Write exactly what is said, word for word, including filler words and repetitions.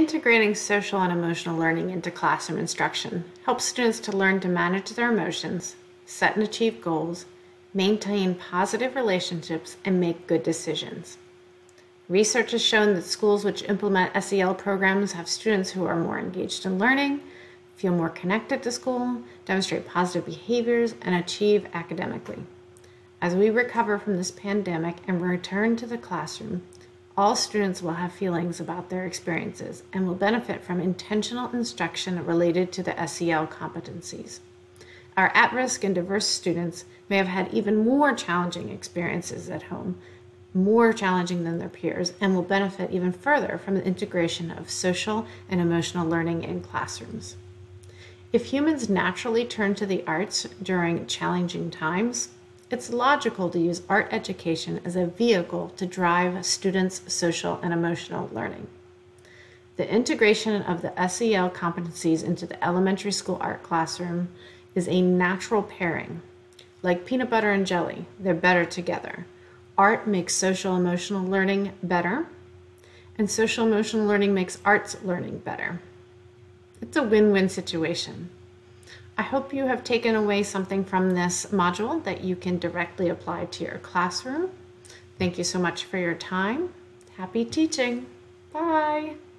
Integrating social and emotional learning into classroom instruction helps students to learn to manage their emotions, set and achieve goals, maintain positive relationships, and make good decisions. Research has shown that schools which implement S E L programs have students who are more engaged in learning, feel more connected to school, demonstrate positive behaviors, and achieve academically. As we recover from this pandemic and return to the classroom, all students will have feelings about their experiences and will benefit from intentional instruction related to the S E L competencies. Our at-risk and diverse students may have had even more challenging experiences at home, more challenging than their peers, and will benefit even further from the integration of social and emotional learning in classrooms. If humans naturally turn to the arts during challenging times, it's logical to use art education as a vehicle to drive students' social and emotional learning. The integration of the S E L competencies into the elementary school art classroom is a natural pairing. Like peanut butter and jelly, they're better together. Art makes social emotional learning better, and social emotional learning makes arts learning better. It's a win-win situation. I hope you have taken away something from this module that you can directly apply to your classroom. Thank you so much for your time. Happy teaching. Bye.